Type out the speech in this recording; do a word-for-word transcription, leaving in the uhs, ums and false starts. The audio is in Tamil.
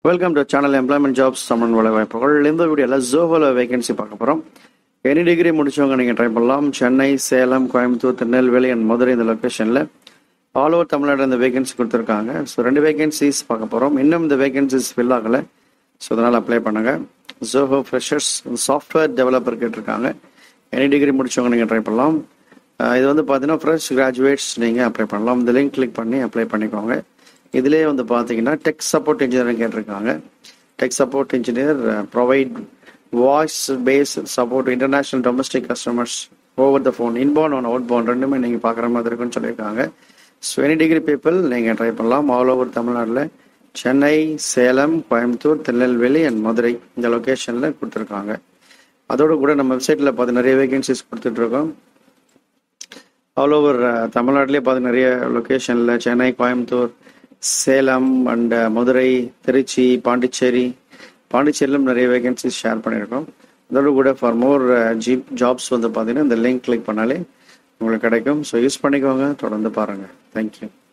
Welcome to channel employment jobs சம்மன் வேலை வாய்ப்புகள். இந்த வீடியோவில் ஜோஹோல வேகன்சி பார்க்க போகிறோம். எனி டிகிரி முடிச்சவங்க நீங்கள் ட்ரை பண்ணலாம். சென்னை, சேலம், கோயம்புத்தூர், திருநெல்வேலி அண்ட் மதுரை இந்த லொக்கேஷனில் ஆல் ஓவர் தமிழ்நாடு இந்த வேகன்சி கொடுத்துருக்காங்க. ஸோ ரெண்டு வேகன்சிஸ் பார்க்க போகிறோம். இன்னும் இந்த வேகன்சிஸ் ஃபில் ஆகலை. ஸோ அதனால் அப்ளை பண்ணுங்கள். ஜோஹோ ஃப்ரெஷர்ஸ் சாஃப்ட்வேர் டெவலப்பர் கேட்டிருக்காங்க. எனி டிகிரி முடிச்சவங்க நீங்கள் ட்ரை பண்ணலாம். இது வந்து பார்த்தீங்கன்னா ஃப்ரெஷ் கிராஜுவேட்ஸ் நீங்கள் அப்ளை பண்ணலாம். இந்த லிங்க் கிளிக் பண்ணி அப்ளை பண்ணிக்கோங்க. இதிலே வந்து பார்த்தீங்கன்னா டெக் சப்போர்ட் இன்ஜினியர் கேட்டிருக்காங்க. Tech support engineer provide voice base support international domestic customers over the phone, inbound and outbound ரெண்டுமே நீங்கள் பார்க்குற மாதிரி இருக்குன்னு சொல்லியிருக்காங்க. ஸோ எனி டிகிரி பீப்புள் நீங்கள் ட்ரை பண்ணலாம். ஆல் ஓவர் தமிழ்நாட்டில் சென்னை, சேலம், கோயம்புத்தூர், திருநெல்வேலி அண்ட் மதுரை இந்த லொக்கேஷனில் கொடுத்துருக்காங்க. அதோடு கூட நம்ம வெப்சைட்டில் பார்த்து நிறைய வேகன்சிஸ் கொடுத்துட்ருக்கோம். ஆல் ஓவர் தமிழ்நாட்டிலே பார்த்து நிறைய லொக்கேஷனில் சென்னை, கோயம்புத்தூர், சேலம் அண்ட் மதுரை, திருச்சி, பாண்டிச்சேரி பாண்டிச்சேரியிலும் நிறைய வேகன்சிஸ் ஷேர் பண்ணியிருக்கோம். அதோடு கூட ஃபார் மோர் ஜீப் ஜாப்ஸ் வந்து பார்த்தீங்கன்னா இந்த லிங்க் கிளிக் பண்ணாலே உங்களுக்கு கிடைக்கும். ஸோ யூஸ் பண்ணிக்கோங்க, தொடர்ந்து பாருங்கள். தேங்க்யூ.